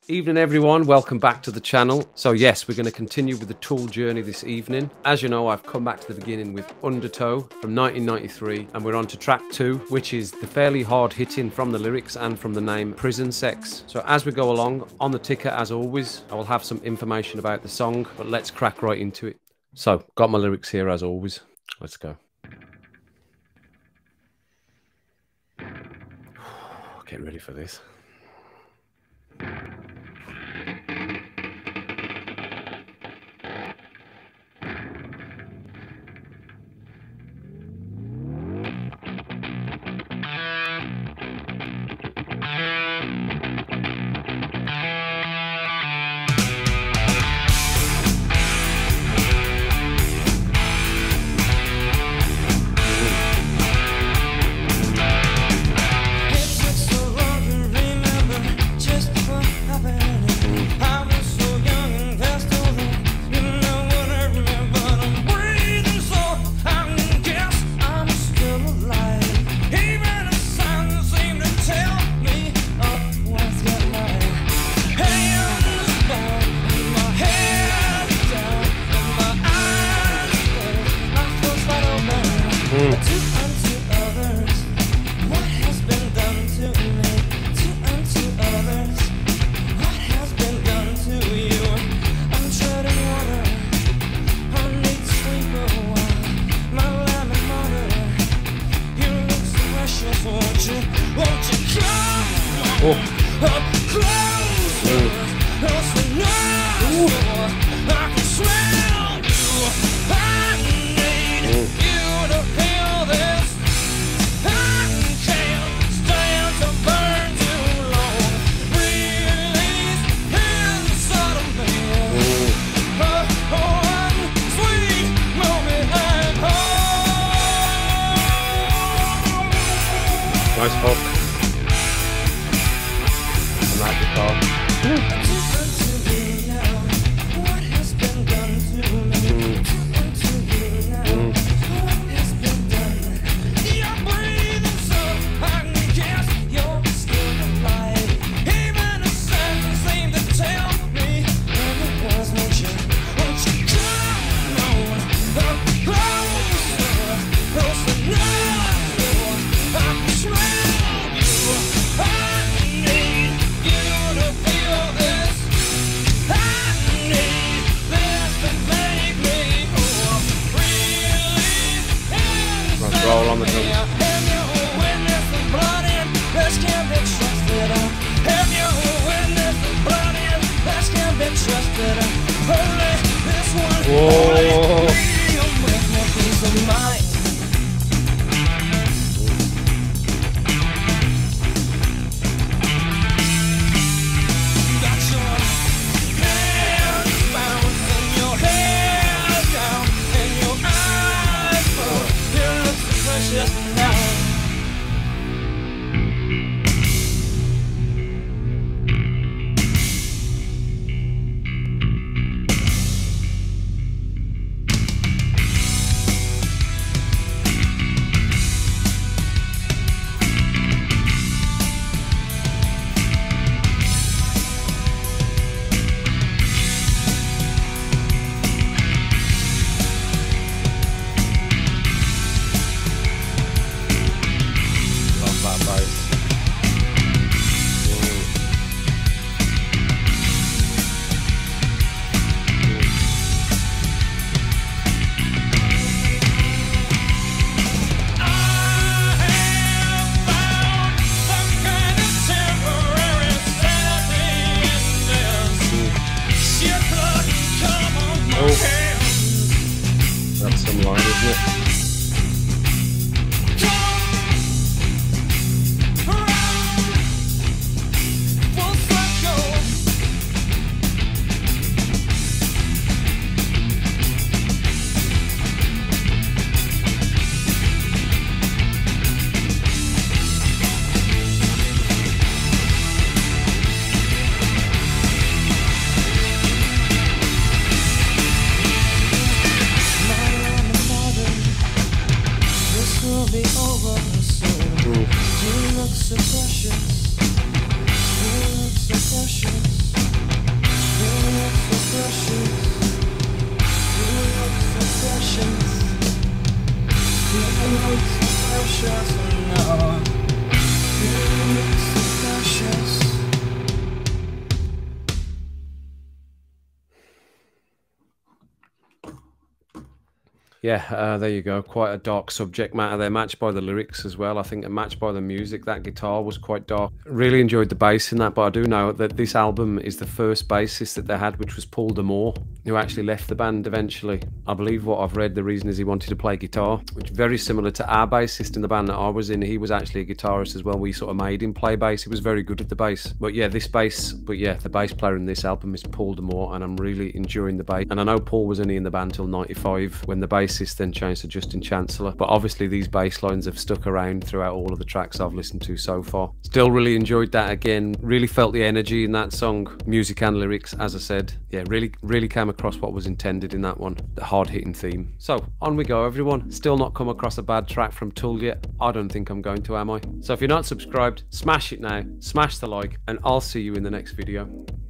Evening everyone, welcome back to the channel. So yes, we're going to continue with the Tool journey this evening. As you know, I've come back to the beginning with Undertow from 1993 and we're on to track 2, which is the fairly hard hitting from the lyrics and from the name Prison Sex. So as we go along, on the ticker as always, I will have some information about the song, but let's crack right into it. So, got my lyrics here as always. Let's go. Get ready for this. Nice hook. And that guitar. Roll on the drums. Whoa. Got your Yeah, there you go. Quite a dark subject matter there, matched by the lyrics as well. I think, and matched by the music. That guitar was quite dark. Really enjoyed the bass in that, but I do know that this album is the first bassist that they had, which was Paul D'Amour, who actually left the band eventually. I believe what I've read, the reason is he wanted to play guitar, which is very similar to our bassist in the band that I was in. He was actually a guitarist as well. We sort of made him play bass. He was very good at the bass. But yeah, the bass player in this album is Paul D'Amour, and I'm really enjoying the bass. And I know Paul was only in the band till 95 when the bassist then changed to Justin Chancellor. But obviously these bass lines have stuck around throughout all of the tracks I've listened to so far. Still really enjoyed that again. Really felt the energy in that song, music and lyrics, as I said. Yeah, really came across what was intended in that one, the hard-hitting theme. So on we go, everyone. Still not come across a bad track from Tool yet. I don't think I'm going to, am I? So if you're not subscribed, smash it now, smash the like, and I'll see you in the next video.